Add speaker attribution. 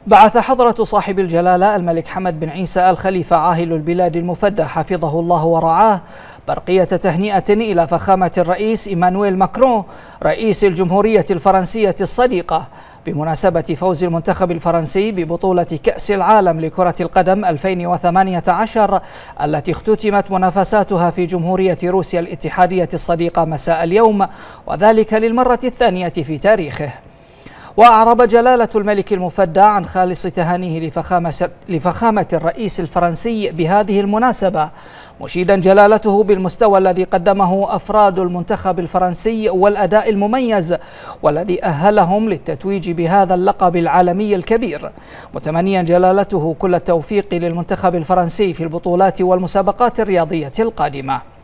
Speaker 1: بعث حضرة صاحب الجلالة الملك حمد بن عيسى الخليفة عاهل البلاد المفدى حفظه الله ورعاه برقية تهنئة إلى فخامة الرئيس إيمانويل ماكرون رئيس الجمهورية الفرنسية الصديقة بمناسبة فوز المنتخب الفرنسي ببطولة كأس العالم لكرة القدم 2018 التي اختتمت منافساتها في جمهورية روسيا الاتحادية الصديقة مساء اليوم، وذلك للمرة الثانية في تاريخه. وأعرب جلالة الملك المفدى عن خالص تهانيه لفخامة الرئيس الفرنسي بهذه المناسبة، مشيدا جلالته بالمستوى الذي قدمه أفراد المنتخب الفرنسي والأداء المميز والذي أهلهم للتتويج بهذا اللقب العالمي الكبير، متمنيا جلالته كل التوفيق للمنتخب الفرنسي في البطولات والمسابقات الرياضية القادمة.